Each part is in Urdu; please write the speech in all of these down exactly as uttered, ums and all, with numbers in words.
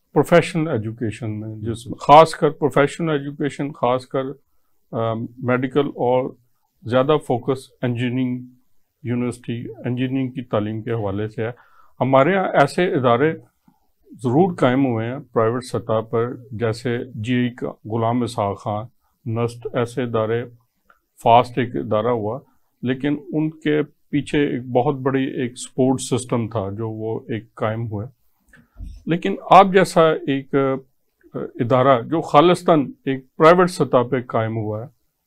پروفیشنل ایجوکیشن میں، جس میں خاص کر پروفیشنل ایجوکیشن، خاص کر میڈیکل اور زیادہ فوکس انجینئرنگ یونیورسٹی انجینئرنگ کی تعلیم کے حوالے سے ہے. ہمارے ہاں ایسے ادارے ضرور قائم ہوئے ہیں پرائیویٹ سطح پر، جیسے جی ای کا غلام اسحاق خان، نسٹ، ایسے ادارے، فاسٹ ایک ادارہ ہوا، لیکن ان کے پیچھے ایک بہت بڑی ایک سپورٹ سسٹم تھا جو وہ ایک قائم ہوئے. لیکن آپ جیسا ایک ادارہ جو خالصتاً ایک پرائیویٹ سطح پہ قائم ہوا ہے،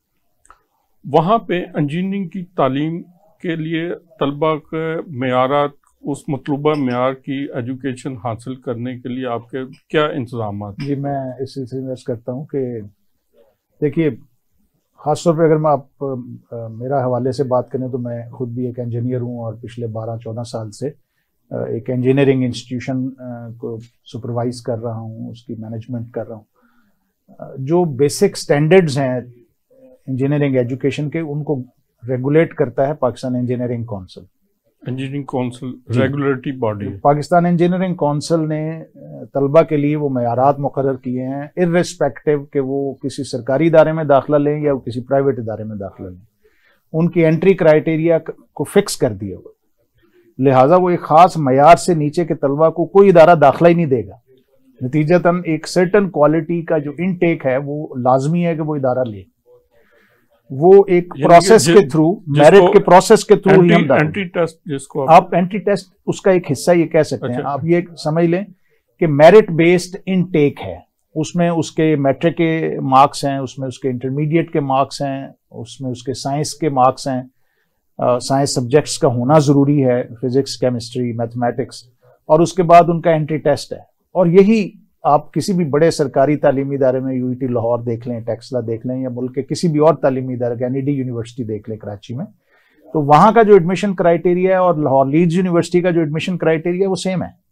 وہاں پہ انجینئرنگ کی تعلیم کے لیے طلبہ کے معیارات، اس مطلوبہ معیار کی ایجوکیشن حاصل کرنے کے لیے آپ کے کیا انتظامات؟ جی میں اس سلسلے میں عرض کرتا ہوں کہ دیکھیے، خاص طور پہ اگر میں آپ میرا حوالے سے بات کریں تو میں خود بھی ایک انجینئر ہوں اور پچھلے بارہ چودہ سال سے ایک انجینئرنگ انسٹیٹیوشن کو سپروائز کر رہا ہوں، اس کی مینجمنٹ کر رہا ہوں. جو بیسک سٹینڈرڈز ہیں انجینئرنگ ایجوکیشن کے، ان کو ریگولیٹ کرتا ہے Pakistan Engineering Council. Engineering Council regulatory body. Pakistan Engineering Council نے طلبہ کے لیے وہ معیارات مقرر کیے ہیں، ارریسپیکٹو کہ وہ کسی سرکاری ادارے میں داخلہ لیں یا کسی پرائیویٹ ادارے میں داخلہ لیں. ان کی انٹری کرائیٹیریا کو فکس کر دیا ہوا، لہٰذا وہ ایک خاص معیار سے نیچے کے طلبہ کو کوئی ادارہ داخلہ ہی نہیں دے گا. نتیجتاً ایک سرٹن کوالٹی کا جو انٹیک ہے وہ لازمی ہے کہ وہ ادارہ لے. وہ ایک پروسیس کے تھرو، میرٹ کے پروسیس کے تھرو ہی ہم اینٹری ٹیسٹ، جس کو آپ اینٹری ٹیسٹ اس کا ایک حصہ یہ کہہ سکتے ہیں. آپ یہ سمجھ لیں کہ میرٹ بیسڈ انٹیک ہے. اس میں اس کے میٹرک کے مارکس ہیں، اس میں اس کے انٹرمیڈیٹ کے مارکس ہیں، اس میں اس کے سائنس کے مارکس ہیں. سائنس سبجیکٹس کا ہونا ضروری ہے، فزکس، کیمسٹری، میتھمیٹکس، اور اس کے بعد ان کا انٹری ٹیسٹ ہے. اور یہی آپ کسی بھی بڑے سرکاری تعلیمی ادارے میں، یو ای ٹی لاہور دیکھ لیں، ٹیکسلا دیکھ لیں، یا ملک کے کسی بھی اور تعلیمی ادارے، کینیڈی یونیورسٹی دیکھ لیں کراچی میں، تو وہاں کا جو ایڈمیشن کرائیٹیریا ہے اور لاہور لیڈز یونیورسٹی کا جو ایڈمیشن کرائیٹیریا ہے وہ سیم ہے.